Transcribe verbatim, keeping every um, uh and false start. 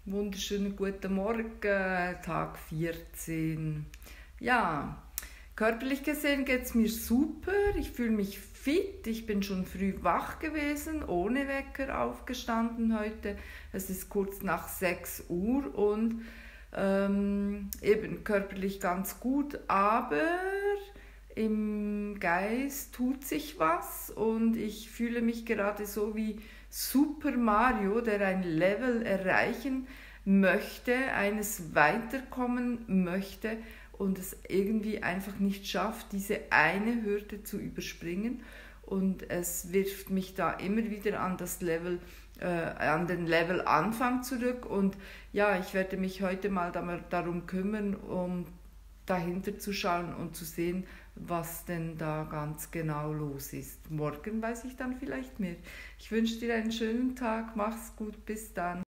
Wunderschönen guten Morgen, Tag vierzehn. Ja, körperlich gesehen geht es mir super. Ich fühle mich fit. Ich bin schon früh wach gewesen, ohne Wecker aufgestanden heute. Es ist kurz nach sechs Uhr und ähm, eben körperlich ganz gut, aber im Geist tut sich was und ich fühle mich gerade so wie Super Mario, der ein Level erreichen möchte, eines weiterkommen möchte und es irgendwie einfach nicht schafft, diese eine Hürde zu überspringen. Und es wirft mich da immer wieder an das Level, äh, an den Level Anfang zurück. Und ja, ich werde mich heute mal darum kümmern, um dahinter zu schauen und zu sehen, was denn da ganz genau los ist. Morgen weiß ich dann vielleicht mehr. Ich wünsche dir einen schönen Tag, mach's gut, bis dann.